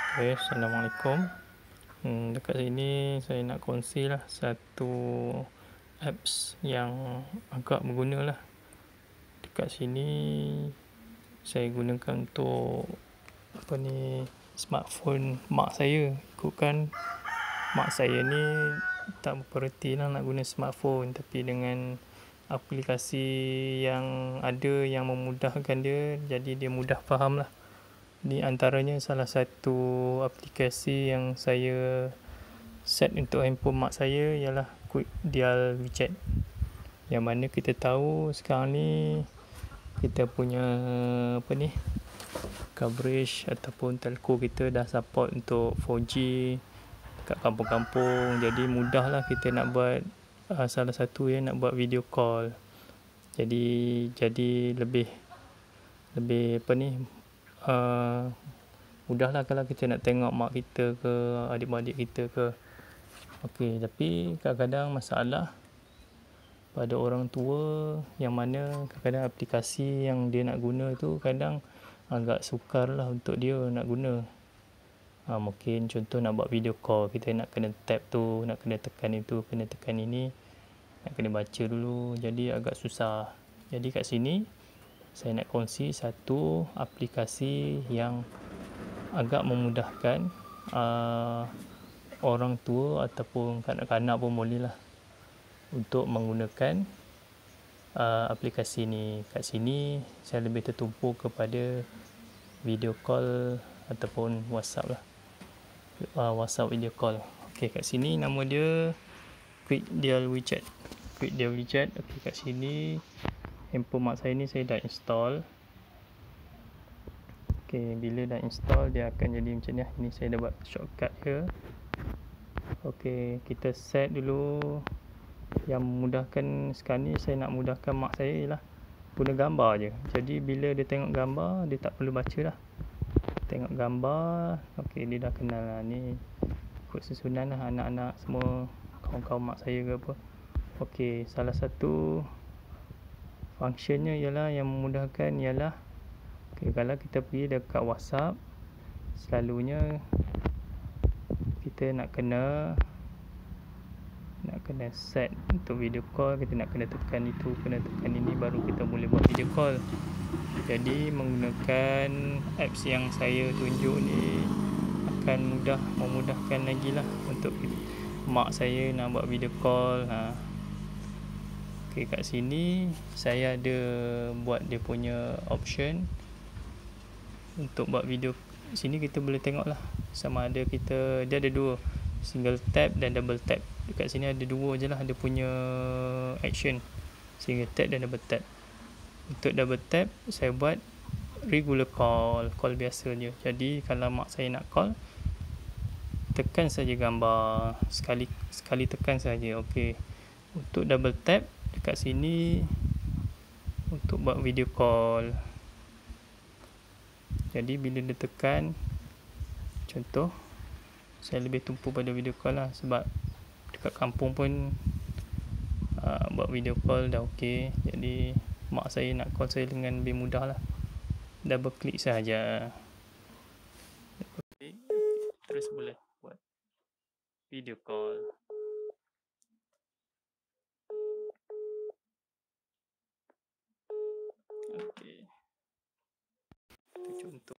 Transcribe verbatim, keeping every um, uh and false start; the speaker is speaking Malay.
Okay, Assalamualaikum. Hmm, dekat sini saya nak kongsi lah satu apps yang agak berguna lah. Dekat sini saya gunakan untuk apa ni smartphone mak saya. Ikutkan mak saya ni tak berperti lah nak guna smartphone, tapi dengan aplikasi yang ada yang memudahkan dia, jadi dia mudah faham lah. Ni antaranya salah satu aplikasi yang saya set untuk handphone mak saya ialah Quick Dial WeChat. Yang mana kita tahu sekarang ni kita punya apa ni coverage ataupun telco kita dah support untuk four G kat kampung-kampung. Jadi mudahlah kita nak buat uh, salah satu yang nak buat video call. Jadi jadi lebih lebih apa ni uh, mudahlah kalau kita nak tengok mak kita ke adik-adik kita ke. Okey, tapi kadang-kadang masalah pada orang tua yang mana kadang-kadang aplikasi yang dia nak guna tu kadang agak sukar lah untuk dia nak guna. Ha, mungkin contoh nak buat video call, kita nak kena tap tu, nak kena tekan itu, kena tekan ini, nak kena baca dulu, jadi agak susah. Jadi kat sini saya nak kongsi satu aplikasi yang agak memudahkan uh, orang tua ataupun kanak-kanak pun boleh lah untuk menggunakan uh, aplikasi ni. Kat sini saya lebih tertumpu kepada video call ataupun WhatsApp lah, uh, WhatsApp video call. Okey, kat sini nama dia Quick Dial WeChat. Quick Dial WeChat. Okey, kat sini handphone mak saya ni saya dah install. Okey, bila dah install dia akan jadi macam ni. Ini saya dah buat shortcut ke. Okey, kita set dulu. Yang memudahkan sekarang ni saya nak mudahkan mak saya ialah guna gambar je. Jadi bila dia tengok gambar dia tak perlu baca dah. Tengok gambar, okey dia dah kenal lah. Ni ikut susunan lah anak-anak semua, kawan-kawan mak saya ke apa. Okey, salah satu functionnya ialah yang memudahkan ialah okay, kalau kita pergi dekat WhatsApp, selalunya kita nak kena nak kena set untuk video call, kita nak kena tekan itu, kena tekan ini, baru kita boleh buat video call. Jadi menggunakan apps yang saya tunjuk ni akan mudah, memudahkan lagi lah untuk mak saya nak buat video call. Ha. Okay, kat sini saya ada buat dia punya option untuk buat video. Sini kita boleh tengok lah sama ada kita, dia ada dua, single tap dan double tap. Dekat sini ada dua je lah dia punya action, single tap dan double tap. Untuk double tap saya buat regular call, call biasa je. Jadi kalau mak saya nak call, tekan saja gambar, sekali sekali tekan saja. Okey. Untuk double tap dekat sini untuk buat video call. Jadi bila dia tekan, contoh saya lebih tumpu pada video call lah, sebab dekat kampung pun uh, buat video call dah okey. Jadi mak saya nak call saya dengan lebih mudah lah, double klik sahaja. Double klik, terus boleh buat video call. Okey, itu contoh.